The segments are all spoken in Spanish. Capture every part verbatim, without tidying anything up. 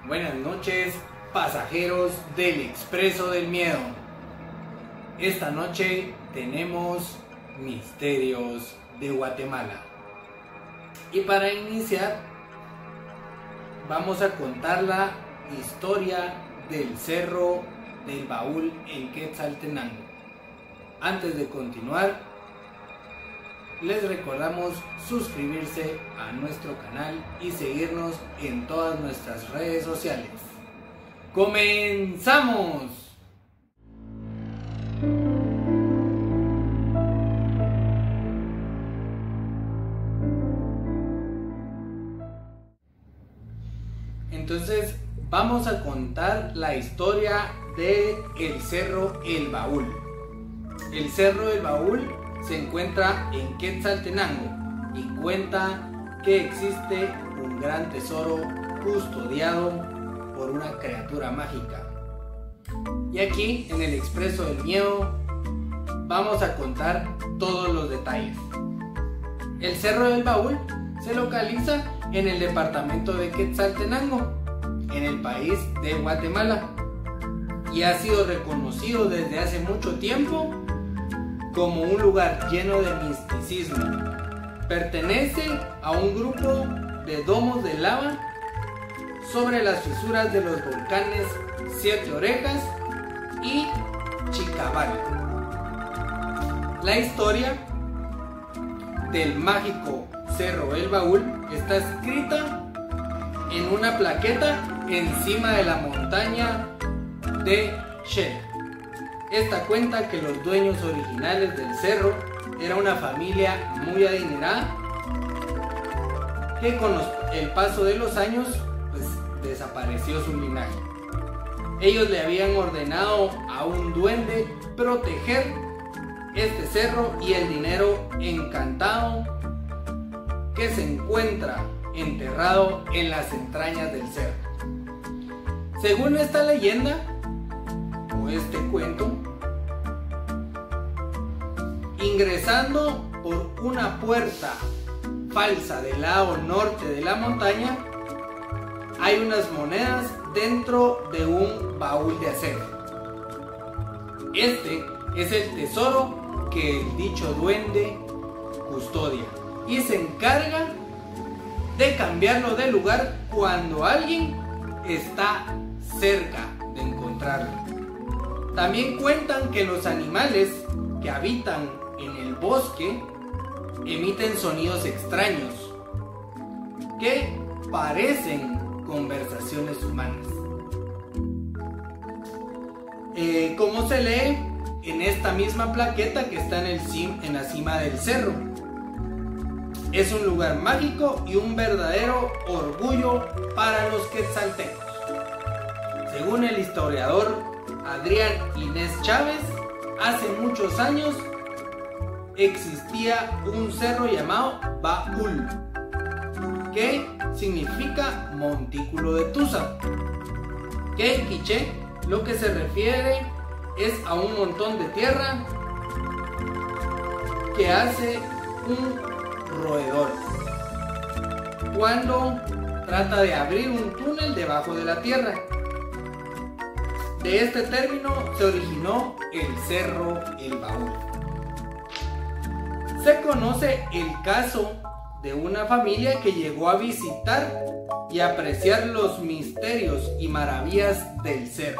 Buenas noches, pasajeros del Expreso del Miedo. Esta noche tenemos misterios de Guatemala. Y para iniciar, vamos a contar la historia del Cerro del Baúl en Quetzaltenango. Antes de continuar, les recordamos suscribirse a nuestro canal y seguirnos en todas nuestras redes sociales. ¡Comenzamos! Entonces vamos a contar la historia de el Cerro El Baúl. El Cerro del Baúl se encuentra en Quetzaltenango y cuenta que existe un gran tesoro custodiado por una criatura mágica. Y aquí en el Expreso del Miedo vamos a contar todos los detalles. El Cerro del Baúl se localiza en el departamento de Quetzaltenango, en el país de Guatemala, y ha sido reconocido desde hace mucho tiempo como un lugar lleno de misticismo. Pertenece a un grupo de domos de lava sobre las fisuras de los volcanes Siete Orejas y Chicabal. La historia del mágico Cerro El Baúl está escrita en una plaqueta encima de la montaña de Shell. Esta cuenta que los dueños originales del cerro era una familia muy adinerada que con los, el paso de los años pues desapareció su linaje. Ellos le habían ordenado a un duende proteger este cerro y el dinero encantado que se encuentra enterrado en las entrañas del cerro. Según esta leyenda o este cuento, ingresando por una puerta falsa del lado norte de la montaña, hay unas monedas dentro de un baúl de acero. Este es el tesoro que el dicho duende custodia y se encarga de cambiarlo de lugar cuando alguien está cerca de encontrarlo. También cuentan que los animales que habitan en el bosque emiten sonidos extraños que parecen conversaciones humanas. Eh, como se lee en esta misma plaqueta que está en, el cim, en la cima del cerro, es un lugar mágico y un verdadero orgullo para los quetzaltecos. Según el historiador Adrián Inés Chávez, hace muchos años existía un cerro llamado Baúl, que significa montículo de Tusa, que en quiché lo que se refiere es a un montón de tierra que hace un roedor cuando trata de abrir un túnel debajo de la tierra. De este término se originó el Cerro El Baúl. Se conoce el caso de una familia que llegó a visitar y apreciar los misterios y maravillas del cerro.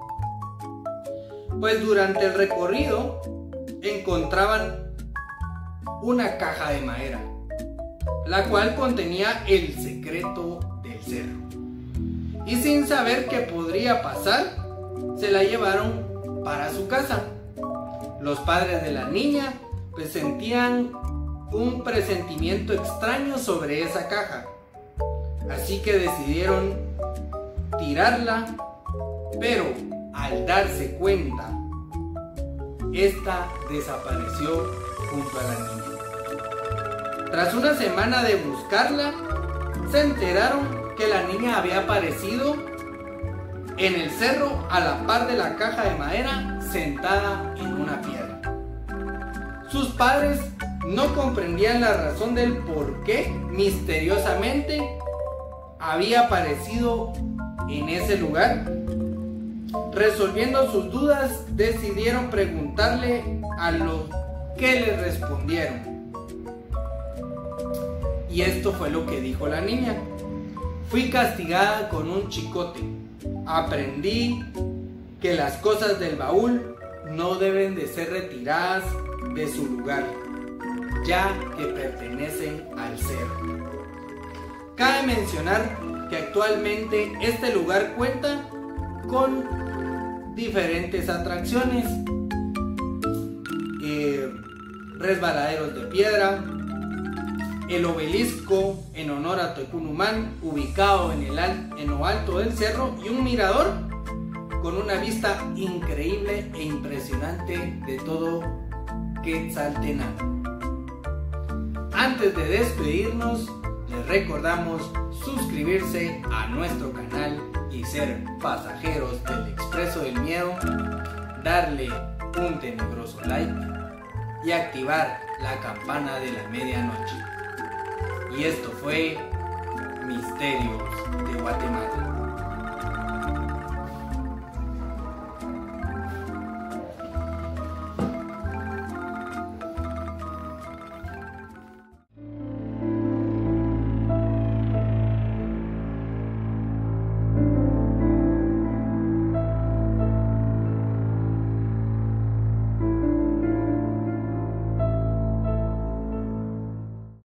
Pues durante el recorrido encontraban una caja de madera, la cual contenía el secreto del cerro. Y sin saber qué podría pasar, se la llevaron para su casa. Los padres de la niña pues sentían un presentimiento extraño sobre esa caja, así que decidieron tirarla, pero al darse cuenta, esta desapareció junto a la niña. Tras una semana de buscarla, se enteraron que la niña había aparecido en el cerro a la par de la caja de madera, sentada en una piedra. Sus padres no comprendían la razón del por qué misteriosamente había aparecido en ese lugar. Resolviendo sus dudas, decidieron preguntarle a lo que le respondieron. Y esto fue lo que dijo la niña: fui castigada con un chicote. Aprendí que las cosas del baúl no deben de ser retiradas de su lugar, ya que pertenecen al cerro. Cabe mencionar que actualmente este lugar cuenta con diferentes atracciones, eh, resbaladeros de piedra, el obelisco en honor a Tecunumán, ubicado en, el, en lo alto del cerro, y un mirador con una vista increíble e impresionante de todo Quetzaltenango. Antes de despedirnos, les recordamos suscribirse a nuestro canal y ser pasajeros del Expreso del Miedo, darle un tenebroso like y activar la campana de la medianoche. Y esto fue Misterios de Guatemala.